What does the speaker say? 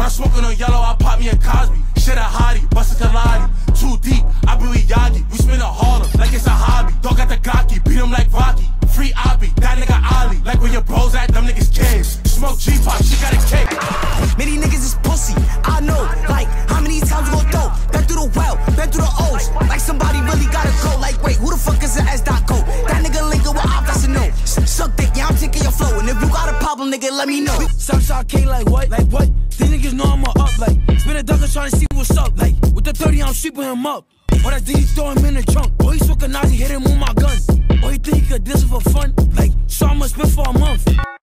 I'm smoking on yellow, I pop me a Cosby. Shit a hottie, bust a Kalani. Too deep, I be with Yagi. We spin a Harlem like it's a hobby. Dog got the Gaki, beat him like Rocky. Free Obby, that nigga Ali. Like where your bros at, them niggas kids. Smoke G-pop, she got a cake. Many niggas is pussy, I know. Like, how many times we gon' throw? Been through the well, been through the O's. Like somebody really gotta go. Like, wait, who the fuck is an S.co? That nigga linking with op, that's a no. Suck dick, yeah, I'm taking your flow. And if you got a problem, nigga, let me know. Southside K like what? Like what? These niggas know I'm up like. Spin a ducker trying to see what's up. Like, with the 30, I'm sweeping him up. Or that D throw him in the trunk. Or he smoke a Nazi, hit him with my gun. Or he think he could diss it for fun. Like, so I'ma spit for a month.